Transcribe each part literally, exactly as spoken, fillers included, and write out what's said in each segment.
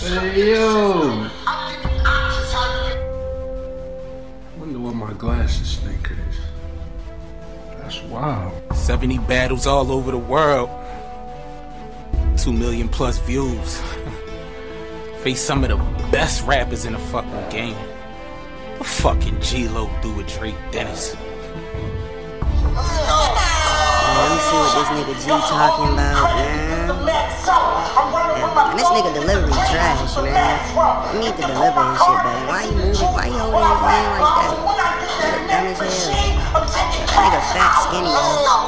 Hey, yo. Wonder what my glasses think of this. That's wild. seventy battles all over the world. Two million plus views. Face some of the best rappers in the fucking game. What fucking G LOWE do with Dre Dennis? Let me see what this nigga G talking about, man. Yeah, and this nigga delivery trash, man. You need to deliver his shit better. Why you moving? Why you holding his hand like that? You look dumb as hell. That nigga fat, skinny, yo.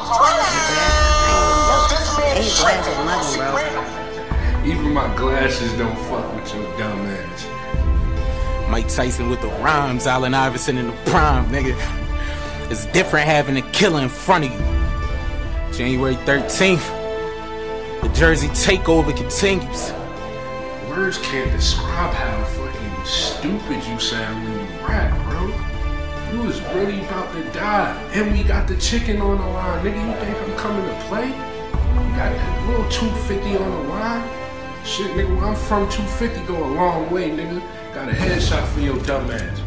And his glasses mugging, bro. Even my glasses don't fuck with your dumb ass. Mike Tyson with the rhymes, Allen Iverson in the prime, nigga. It's different having a killer in front of you. January thirteenth, the Jersey takeover continues. Words can't describe how fucking stupid you sound when you rap, bro. You was really about to die, and we got the chicken on the line. Nigga, you think I'm coming to play? You got that little two fifty on the line? Shit, nigga, where I'm from, two fifty go a long way, nigga. Got a headshot for your dumb ass.